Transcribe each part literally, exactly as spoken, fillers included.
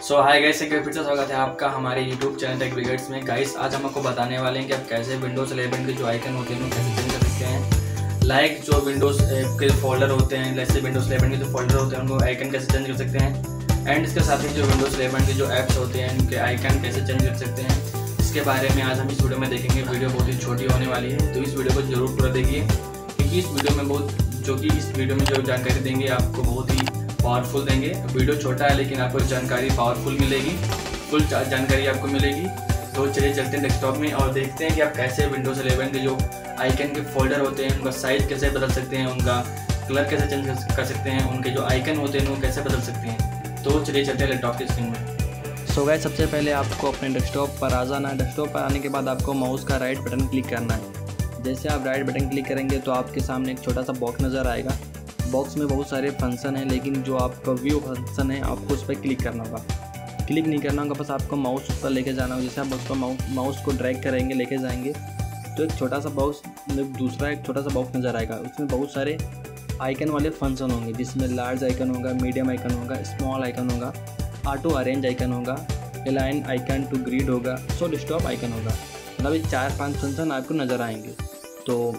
सो hi guys, एक बार फिर से स्वागत है आपका हमारे यूट्यूब चैनल टेक ब्रिगेड्स में। गाइस आज हम आपको बताने वाले हैं कि आप कैसे विंडोज़ इलेवन के जो आइकन होते हैं उनको कैसे चेंज कर सकते हैं। लाइक जो विंडोज़ के फोल्डर होते हैं, जैसे विंडोज़ इलेवन के जो फोल्डर होते हैं उनको आइकन कैसे चेंज कर सकते हैं। एंड इसके साथ ही जो विंडोज़ इलेवन के जो ऐप्स होते हैं उनके आइकन कैसे चेंज कर सकते हैं, इसके बारे में आज हम इस वीडियो में देखेंगे। वीडियो बहुत ही छोटी होने वाली है, तो इस वीडियो को जरूर पूरा देखिए, क्योंकि इस वीडियो में बहुत जो कि इस वीडियो में जो जानकारी देंगे आपको बहुत ही पावरफुल देंगे। वीडियो छोटा है लेकिन आपको जानकारी पावरफुल मिलेगी, फुल जानकारी आपको मिलेगी। तो चलिए चलते हैं डेस्कटॉप में और देखते हैं कि आप कैसे विंडोज़ इलेवन के जो आइकन के फोल्डर होते हैं उनका साइज़ कैसे बदल सकते हैं, उनका कलर कैसे चेंज कर सकते हैं, उनके जो आइकन होते हैं उनको कैसे बदल सकते हैं। तो चलिए चलते हैं लैपटॉप की स्क्रीन में। सो गाइस, सबसे पहले आपको अपने डेस्कटॉप पर आ जाना है। डेस्कटॉप पर आने के बाद आपको माउस का राइट बटन क्लिक करना है। जैसे आप राइट बटन क्लिक करेंगे तो आपके सामने एक छोटा सा बॉक्स नज़र आएगा। बॉक्स में बहुत सारे फंक्शन हैं, लेकिन जो आपका व्यू फंक्शन है आपको उस पर क्लिक करना होगा। क्लिक नहीं करना होगा, बस आपको माउस पर लेके जाना होगा। जैसे आप उस पर माउस को ड्रैग करेंगे, लेके जाएंगे तो एक छोटा सा बॉक्स, दूसरा एक छोटा सा बॉक्स नज़र आएगा। उसमें बहुत सारे आइकन वाले फंक्शन होंगे, जिसमें लार्ज आइकन होगा, मीडियम आइकन होगा, स्मॉल आइकन होगा, ऑटो अरेंज आइकन होगा, अलाइन आइकन टू ग्रिड होगा, सो डेस्कटॉप आइकन होगा। मतलब ये चार पांच फंक्शन आपको नज़र आएंगे। तो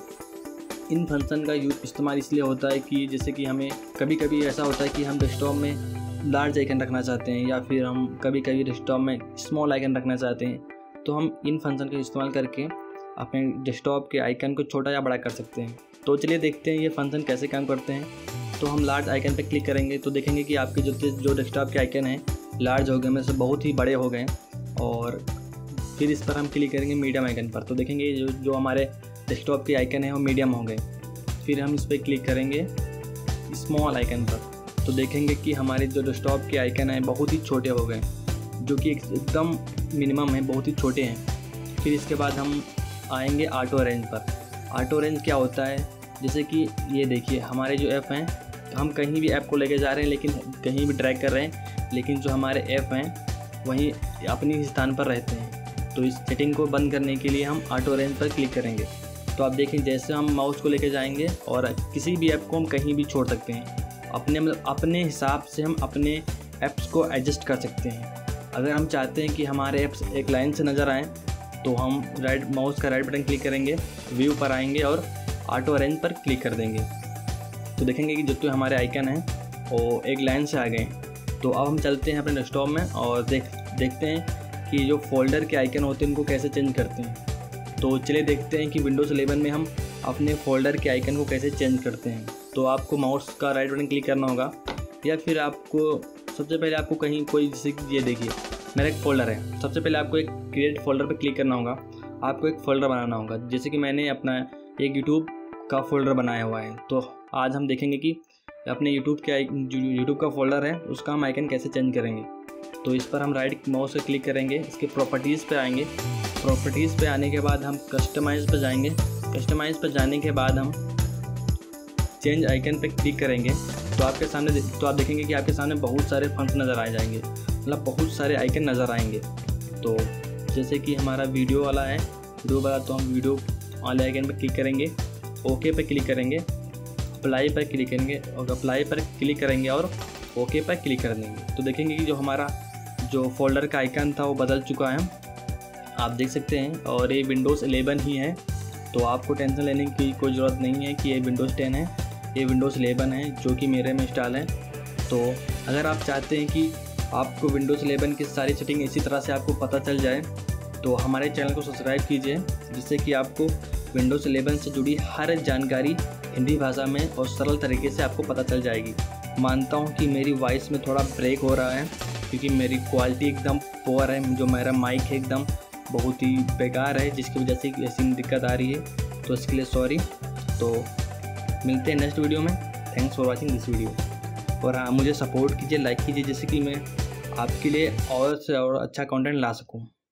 इन फंक्शन का यूज इस्तेमाल इसलिए होता है कि जैसे कि हमें कभी कभी ऐसा होता है कि हम डेस्कटॉप में लार्ज आइकन रखना चाहते हैं, या फिर हम कभी कभी डेस्कटॉप में स्मॉल आइकन रखना चाहते हैं, तो हम इन फंक्शन का इस्तेमाल करके अपने डेस्कटॉप के आइकन को छोटा या बड़ा कर सकते हैं। तो चलिए देखते हैं ये फंक्शन कैसे काम करते हैं। तो हम लार्ज आइकन पर क्लिक करेंगे तो देखेंगे कि आपके जो जो डेस्कटॉप के आइकन हैं लार्ज हो गए, में से बहुत ही बड़े हो गए। और फिर इस पर हम क्लिक करेंगे मीडियम आइकन पर, तो देखेंगे जो जो हमारे डेस्कटॉप के आइकन है वो मीडियम हो गए। फिर हम इस पर क्लिक करेंगे स्मॉल आइकन पर, तो देखेंगे कि हमारे जो डेस्कटॉप के आइकन हैं बहुत ही छोटे हो गए, जो कि एकदम मिनिमम है, बहुत ही छोटे हैं। फिर इसके बाद हम आएंगे ऑटो अरेंज पर। ऑटो अरेंज क्या होता है, जैसे कि ये देखिए हमारे जो ऐप हैं, तो हम कहीं भी ऐप को लेके जा रहे हैं, लेकिन कहीं भी ड्रैग कर रहे हैं, लेकिन जो हमारे ऐप हैं वहीं अपनी ही स्थान पर रहते हैं। तो इस सेटिंग को बंद करने के लिए हम ऑटो अरेंज पर क्लिक करेंगे। तो आप देखें जैसे हम माउस को लेके जाएंगे और किसी भी ऐप को हम कहीं भी छोड़ सकते हैं। अपने मतलब अपने हिसाब से हम अपने ऐप्स को एडजस्ट कर सकते हैं। अगर हम चाहते हैं कि हमारे ऐप्स एक लाइन से नज़र आएँ, तो हम राइट माउस का राइट बटन क्लिक करेंगे, व्यू पर आएंगे और ऑटो अरेंज पर क्लिक कर देंगे। तो देखेंगे कि जितने हमारे आइकन हैं वो एक लाइन से आ गए। तो अब हम चलते हैं अपने डेस्कटॉप में और देख देखते हैं कि जो फोल्डर के आइकन होते हैं उनको कैसे चेंज करते हैं। तो चलिए देखते हैं कि विंडोज़ इलेवन में हम अपने फोल्डर के आइकन को कैसे चेंज करते हैं। तो आपको माउस का राइट बटन क्लिक करना होगा, या फिर आपको सबसे पहले आपको कहीं कोई, जैसे ये देखिए मेरा एक फ़ोल्डर है, सबसे पहले आपको एक क्रिएट फोल्डर पर क्लिक करना होगा। आपको एक फ़ोल्डर बनाना होगा, जैसे कि मैंने अपना एक यूट्यूब का फ़ोल्डर बनाया हुआ है। तो आज हम देखेंगे कि अपने यूट्यूब के यूट्यूब का फोल्डर है उसका हम आइकन कैसे चेंज करेंगे। तो इस पर हम राइट माउस से क्लिक करेंगे, इसके प्रॉपर्टीज़ पे आएंगे। प्रॉपर्टीज़ पे आने के बाद हम कस्टमाइज़ पे जाएंगे। कस्टमाइज़ पे जाने के बाद हम चेंज आइकन पे क्लिक करेंगे। तो आपके सामने तो आप देखेंगे कि आपके सामने बहुत सारे फंक्शन नज़र आ जाएंगे, मतलब बहुत सारे आइकन नज़र आएंगे। तो जैसे कि हमारा वीडियो वाला है, वीडियो वाला तो हम वीडियो वाले आइकन पर क्लिक करेंगे, ओके पे क्लिक करेंगे, अप्लाई पर क्लिक करेंगे और अप्लाई पर क्लिक करेंगे और ओके पर क्लिक कर देंगे। तो देखेंगे कि जो हमारा जो फोल्डर का आइकन था वो बदल चुका है, आप देख सकते हैं। और ये विंडोज़ इलेवन ही है, तो आपको टेंशन लेने की कोई ज़रूरत नहीं है कि ये विंडोज़ टेन है, ये विंडोज़ इलेवन है जो कि मेरे में इंस्टॉल है। तो अगर आप चाहते हैं कि आपको विंडोज़ इलेवन की सारी सेटिंग इसी तरह से आपको पता चल जाए, तो हमारे चैनल को सब्सक्राइब कीजिए, जिससे कि आपको विंडोज़ इलेवन से जुड़ी हर जानकारी हिंदी भाषा में और सरल तरीके से आपको पता चल जाएगी। मानता हूँ कि मेरी वॉइस में थोड़ा ब्रेक हो रहा है, क्योंकि मेरी क्वालिटी एकदम पुअर है, जो मेरा माइक है एकदम बहुत ही बेकार है, जिसकी वजह से ऐसी दिक्कत आ रही है। तो इसके लिए सॉरी। तो मिलते हैं नेक्स्ट वीडियो में। Thanks for watching this video. और हाँ, मुझे सपोर्ट कीजिए, लाइक कीजिए, जिससे कि मैं आपके लिए और से और अच्छा कंटेंट ला सकूँ।